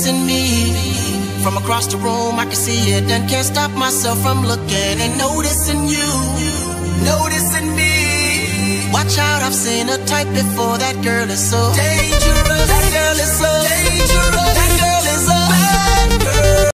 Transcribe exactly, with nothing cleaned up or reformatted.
noticing me. From across the room I can see it and can't stop myself from looking and noticing you, noticing me. Watch out, I've seen a type before, that girl is so dangerous.